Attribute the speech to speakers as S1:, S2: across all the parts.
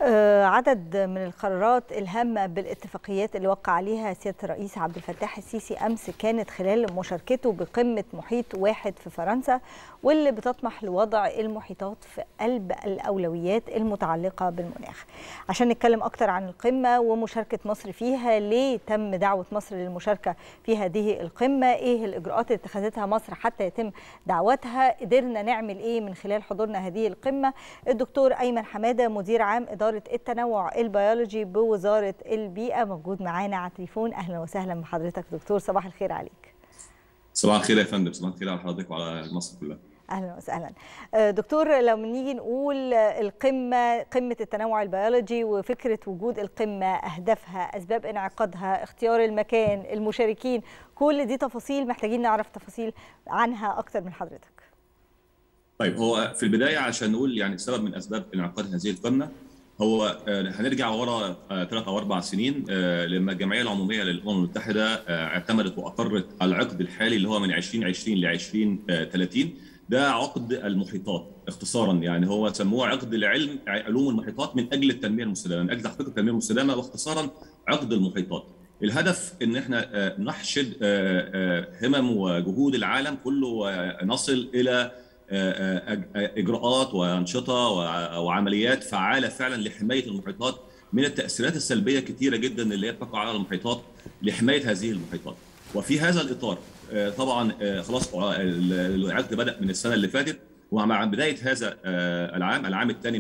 S1: عدد من القرارات الهامة بالاتفاقيات اللي وقع عليها سيادة الرئيس عبد الفتاح السيسي أمس كانت خلال مشاركته بقمة محيط واحد في فرنسا، واللي بتطمح لوضع المحيطات في قلب الأولويات المتعلقة بالمناخ. عشان نتكلم أكتر عن القمة ومشاركة مصر فيها، ليه تم دعوة مصر للمشاركة في هذه القمة، إيه الإجراءات اللي اتخذتها مصر حتى يتم دعوتها، قدرنا نعمل إيه من خلال حضورنا هذه القمة. الدكتور أيمن حمادة مدير عام إدارة التنوع البيولوجي بوزارة البيئة موجود معانا على التليفون. أهلا وسهلا بحضرتك دكتور، صباح الخير عليك.
S2: صباح الخير يا فندم، صباح الخير على حضرتك وعلى مصر كلها.
S1: اهلا وسهلا دكتور. لو نيجي نقول القمه، قمه التنوع البيولوجي وفكره وجود القمه، اهدافها، اسباب انعقادها، اختيار المكان، المشاركين، كل دي تفاصيل محتاجين نعرف تفاصيل عنها اكتر من حضرتك.
S2: طيب، هو في البدايه عشان نقول يعني سبب من اسباب انعقاد هذه القمه، هو هنرجع ورا 3 أو 4 سنين لما الجمعيه العموميه للامم المتحده اعتمدت واقرت العقد الحالي اللي هو من 2020 ل 2030. ده عقد المحيطات اختصارا، يعني هو سموه عقد علوم المحيطات من اجل التنميه المستدامه، من اجل تحقيق التنميه المستدامه، واختصارا عقد المحيطات. الهدف ان احنا نحشد همم وجهود العالم كله ونصل الى اجراءات وانشطه وعمليات فعاله فعلا لحمايه المحيطات من التاثيرات السلبيه كثيره جدا اللي هي تقع على المحيطات، لحمايه هذه المحيطات. وفي هذا الاطار طبعا خلاص العقد بدا من السنه اللي فاتت، ومع بدايه هذا العام الثاني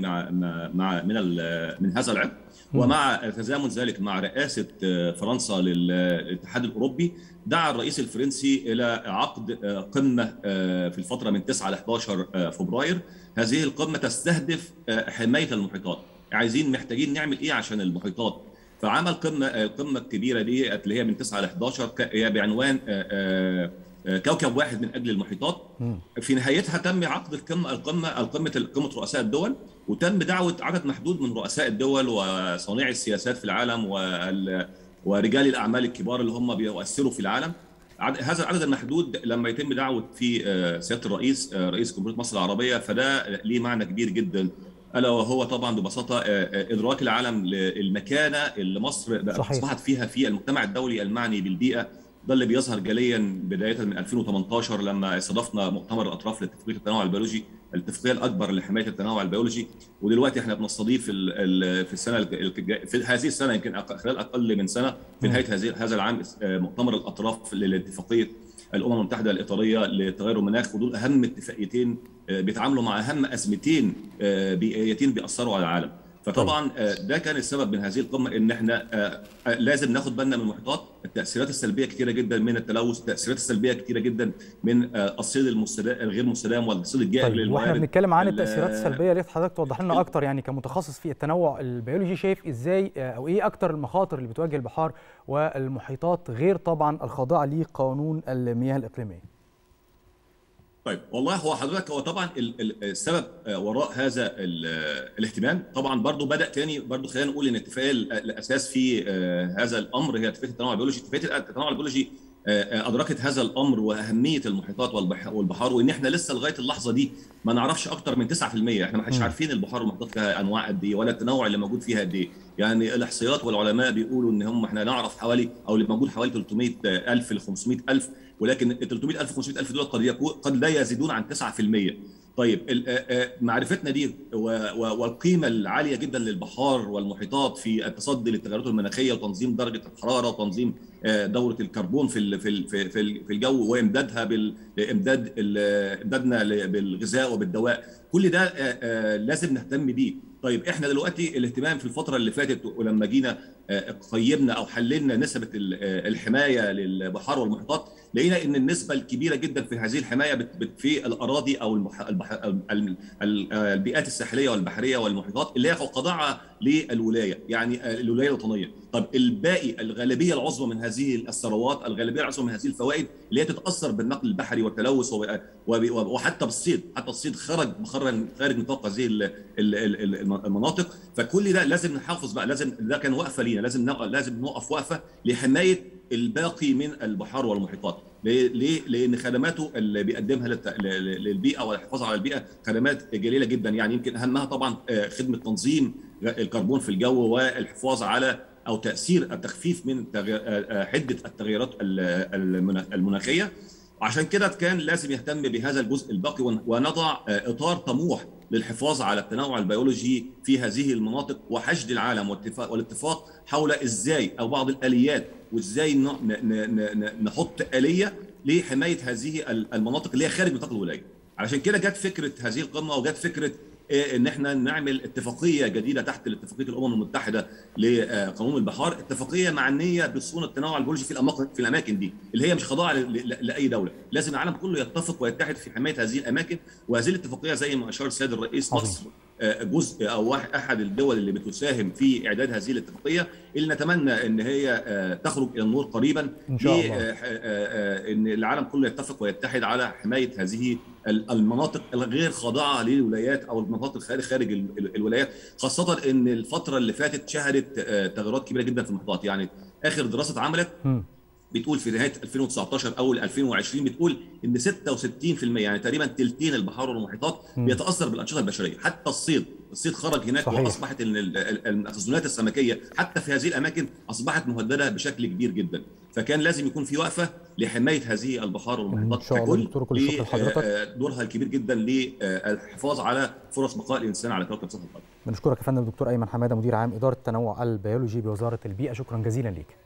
S2: من هذا العقد، ومع تزامن ذلك مع رئاسه فرنسا للاتحاد الاوروبي، دعا الرئيس الفرنسي الى عقد قمه في الفتره من 9 ل 11 فبراير. هذه القمه تستهدف حمايه المحيطات. محتاجين نعمل ايه عشان المحيطات؟ فعمل القمه الكبيره دي اللي هي من 9 ل 11 هي بعنوان كوكب واحد من اجل المحيطات. في نهايتها تم عقد قمه رؤساء الدول، وتم دعوه عدد محدود من رؤساء الدول وصانعي السياسات في العالم ورجال الاعمال الكبار اللي هم بيؤثروا في العالم. هذا العدد المحدود لما يتم دعوه في سياده الرئيس رئيس جمهوريه مصر العربيه، فده ليه معنى كبير جدا، الا وهو طبعا ببساطه ادراك العالم للمكانه اللي مصر اصبحت فيها في المجتمع الدولي المعني بالبيئه. ده اللي بيظهر جليا بدايه من 2018 لما استضفنا مؤتمر الاطراف لاتفاقيه التنوع البيولوجي، الاتفاقيه الاكبر لحمايه التنوع البيولوجي. ودلوقتي احنا بنستضيف في السنه في هذه السنه، يمكن خلال اقل من سنه في نهايه هذا العام، مؤتمر الاطراف لاتفاقيه الامم المتحده الاطاريه لتغير المناخ. ودول اهم اتفاقيتين بيتعاملوا مع اهم ازمتين بيئيتين بيأثروا على العالم. فطبعا ده كان السبب من هذه القمه، ان احنا لازم ناخد بالنا من المحيطات. التاثيرات السلبيه كثيره جدا من التلوث، التاثيرات السلبيه كثيره جدا من الصيد الغير مستدام والصيد الجائر للموارد.
S3: واحنا بنتكلم عن التاثيرات السلبيه، ليه حضرتك توضح لنا اكتر يعني كمتخصص في التنوع البيولوجي، شايف ازاي او ايه اكتر المخاطر اللي بتواجه البحار والمحيطات، غير طبعا الخاضعه لقانون المياه الاقليميه؟
S2: طيب، والله هو طبعا السبب وراء هذا الاهتمام طبعا برضو بدا تاني، برضو خلينا نقول ان الاتفاقيه الاساس في هذا الامر هي اتفاقيه التنوع البيولوجي. اتفاقيه التنوع البيولوجي ادركت هذا الامر واهميه المحيطات والبحار، وان احنا لسه لغايه اللحظه دي ما نعرفش اكتر من 9%. احنا مش عارفين البحار والمحيطات فيها انواع قد ايه، ولا التنوع اللي موجود فيها قد ايه. يعني الاحصائيات والعلماء بيقولوا ان احنا نعرف حوالي، او اللي موجود حوالي 300,000 ل 500,000، ولكن ال 300,000 500,000 دول قد لا يزيدون عن 9%. طيب، معرفتنا دي والقيمه العاليه جدا للبحار والمحيطات في التصدي للتغيرات المناخيه وتنظيم درجه الحراره وتنظيم دوره الكربون في الجو، وامدادها امدادنا بالغذاء وبالدواء، كل ده لازم نهتم بيه. طيب، احنا دلوقتي الاهتمام في الفتره اللي فاتت، ولما جينا قيمنا او حللنا نسبه الحمايه للبحار والمحيطات، لقينا ان النسبه الكبيره جدا في هذه الحمايه في الاراضي او البيئات الساحليه والبحريه والمحيطات اللي هي خاضعه للولايه، يعني الولايه الوطنيه. طب الباقي، الغالبيه العظمى من هذه الثروات، الغالبيه العظمى من هذه الفوائد اللي هي تتاثر بالنقل البحري والتلوث وحتى بالصيد، حتى الصيد خارج نطاق هذه المناطق. فكل ده لازم نحافظ بقى، ده كان وقفه لينا، لازم نوقف وقفه لحمايه الباقي من البحار والمحيطات. ليه؟ لان خدماته اللي بيقدمها للبيئه والحفاظ على البيئه خدمات جليله جدا. يعني يمكن اهمها طبعا خدمه تنظيم الكربون في الجو والحفاظ على او تاثير التخفيف من حده التغيرات المناخيه. وعشان كده كان لازم يهتم بهذا الجزء الباقي ونضع اطار طموح للحفاظ على التنوع البيولوجي في هذه المناطق وحشد العالم والاتفاق حول ازاي او بعض الاليات وازاي نحط اليه لحمايه هذه المناطق اللي هي خارج نطاق الولايه. علشان كده جت فكره هذه القمه وجت فكره ان احنا نعمل اتفاقيه جديده تحت اتفاقيه الامم المتحده لقانون البحار، اتفاقيه معنيه بصونه التنوع البيولوجي في الاماكن دي اللي هي مش خاضعه لاي دوله، لازم العالم كله يتفق ويتحد في حمايه هذه الاماكن. وهذه الاتفاقيه زي ما اشار السيد الرئيس مصر جزء او احد الدول اللي بتساهم في اعداد هذه الاتفاقيه اللي نتمنى ان هي تخرج الى النور قريبا
S3: ان شاء الله،
S2: ان العالم كله يتفق ويتحد على حمايه هذه المناطق الغير خاضعه للولايات او المناطق خارج الولايات، خاصه ان الفتره اللي فاتت شهدت تغيرات كبيره جدا في المحيطات. يعني اخر دراسه اتعملت بتقول في نهايه 2019 اول 2020 بتقول ان 66% يعني تقريبا ثلثين البحار والمحيطات بيتاثر بالانشطه البشريه، حتى الصيد خرج هناك. صحيح. واصبحت ان المخزونات السمكيه حتى في هذه الاماكن اصبحت مهدده بشكل كبير جدا، فكان لازم يكون في وقفه لحمايه هذه البحار والمحيطات ككل.
S3: كل الشكر لحضرتك،
S2: دورها الكبير جدا للحفاظ على فرص بقاء الانسان على كوكب سطح الارض.
S3: بنشكرك يا فندم دكتور ايمن حماده، مدير عام اداره التنوع البيولوجي بوزاره البيئه، شكرا جزيلا ليك.